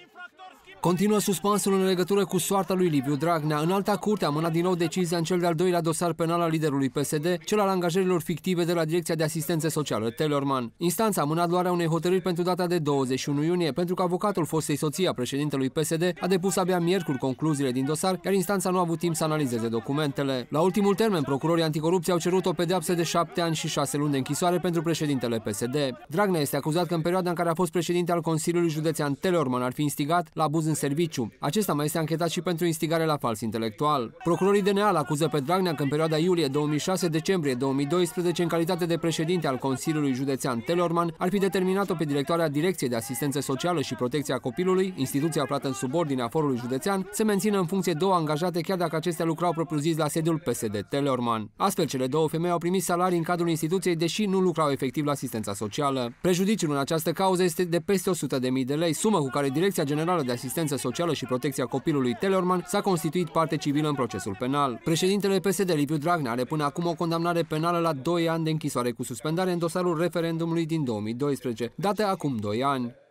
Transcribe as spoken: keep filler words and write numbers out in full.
Continuă suspansul în legătură cu soarta lui Liviu Dragnea. Înalta Curte a amânat din nou decizia în cel de-al doilea dosar penal al liderului P S D, cel al angajărilor fictive de la Direcția de Asistență Socială Telorman. Instanța a amânat luarea unei hotărâri pentru data de douăzeci și unu iunie, pentru că avocatul fostei soții a președintelui P S D a depus abia miercuri concluziile din dosar, iar instanța nu a avut timp să analizeze documentele. La ultimul termen, procurorii anticorupție au cerut o pedeapsă de șapte ani și șase luni de închisoare pentru președintele P S D. Dragnea este acuzat că în perioada în care a fost președinte al Consiliului Județean Telorman ar fi instigat la abuz în serviciu. Acesta mai este anchetat și pentru instigare la fals intelectual. Procurorii D N A l-acuză pe Dragnea că în perioada iulie două mii șase-decembrie două mii doisprezece, în calitate de președinte al Consiliului Județean Telorman, ar fi determinat-o pe directoarea Direcției de Asistență Socială și Protecția Copilului, instituția aflată în subordinea forului județean, să mențină în funcție două angajate, chiar dacă acestea lucrau propriu-zis la sediul P S D Telorman. Astfel, cele două femei au primit salarii în cadrul instituției, deși nu lucrau efectiv la asistența socială. Prejudiciul în această cauză este de peste o sută de mii de lei, sumă cu care Direcția Generală de Asistență Socială și Protecția Copilului Telorman s-a constituit parte civilă în procesul penal. Președintele P S D, Liviu Dragnea, are până acum o condamnare penală la doi ani de închisoare cu suspendare în dosarul referendumului din două mii doisprezece, dată acum doi ani.